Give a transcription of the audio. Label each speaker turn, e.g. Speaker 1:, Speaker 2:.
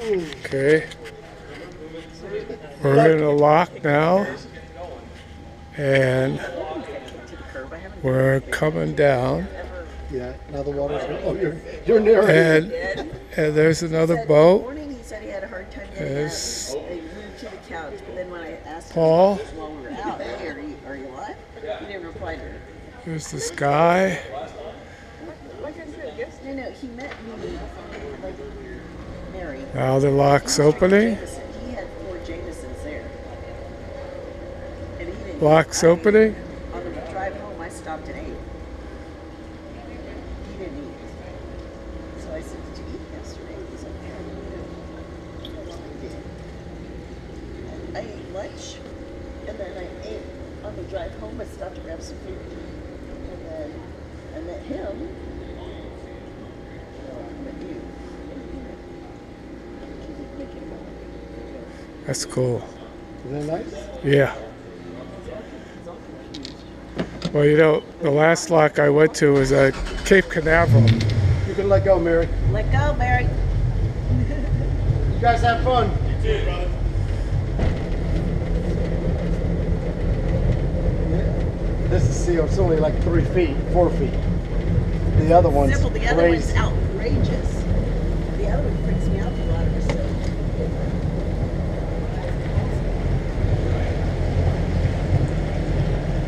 Speaker 1: Okay. We're in a lock now. And we're coming down.
Speaker 2: Yeah, now the water's. Oh, you're near it.
Speaker 1: And there's another boat.
Speaker 3: He said he had a hard time getting
Speaker 1: There's
Speaker 3: out. They moved to the couch, but then when I asked
Speaker 1: Paul.
Speaker 3: him while we were out, hey, are you alive? He didn't reply to her.
Speaker 1: There's this guy.
Speaker 3: Like I said, yes. No, he met me like Mary.
Speaker 1: Now the lock's opening.
Speaker 3: He had 4 Jamesons there. And he didn't
Speaker 1: Lock's opening.
Speaker 3: On the drive home, I stopped at 8. He didn't eat. So I said, did you eat yesterday? He's like, yeah, I ate lunch, and then I ate on the drive home. I stopped to grab some food, and then I met him. I met you.
Speaker 1: That's cool.
Speaker 2: Isn't that nice?
Speaker 1: Yeah. Well, you know, the last lock I went to was at Cape Canaveral.
Speaker 2: You can let go, Mary.
Speaker 3: Let go, Mary.
Speaker 2: You guys have fun.
Speaker 4: You too, brother.
Speaker 2: This is, see, it's only like 3 feet, 4 feet. The other one's
Speaker 3: Simple, the other
Speaker 2: crazy.
Speaker 3: one's out